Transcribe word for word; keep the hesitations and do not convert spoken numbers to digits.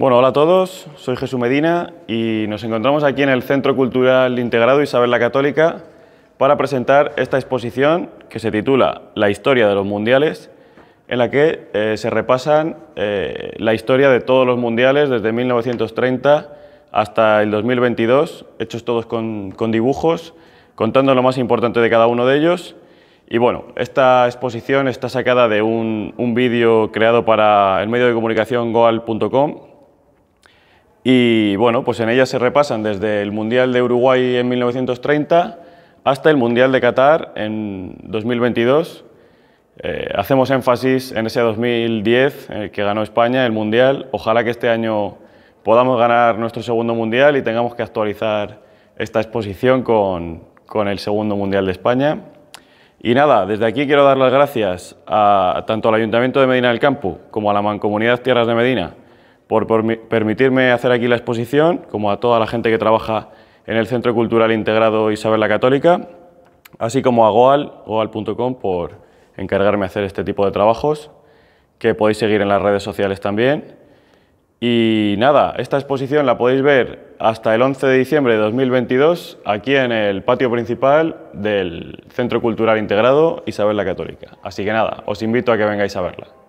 Bueno, hola a todos, soy Jesús Medina y nos encontramos aquí en el Centro Cultural Integrado Isabel la Católica para presentar esta exposición que se titula La historia de los mundiales, en la que eh, se repasan eh, la historia de todos los mundiales desde mil novecientos treinta hasta el dos mil veintidós, hechos todos con, con dibujos, contando lo más importante de cada uno de ellos. Y bueno, esta exposición está sacada de un, un vídeo creado para el medio de comunicación goal punto com. Y bueno, pues en ella se repasan desde el Mundial de Uruguay en mil novecientos treinta hasta el Mundial de Qatar en dos mil veintidós. Eh, hacemos énfasis en ese dos mil diez en el que ganó España el Mundial. Ojalá que este año podamos ganar nuestro segundo Mundial y tengamos que actualizar esta exposición con, con el segundo Mundial de España. Y nada, desde aquí quiero dar las gracias a, tanto al Ayuntamiento de Medina del Campo como a la Mancomunidad Tierras de Medina por, por permitirme hacer aquí la exposición, como a toda la gente que trabaja en el Centro Cultural Integrado Isabel la Católica, así como a Goal, goal punto com, por encargarme de hacer este tipo de trabajos, que podéis seguir en las redes sociales también. Y nada, esta exposición la podéis ver hasta el once de diciembre de dos mil veintidós aquí en el patio principal del Centro Cultural Integrado Isabel la Católica. Así que nada, os invito a que vengáis a verla.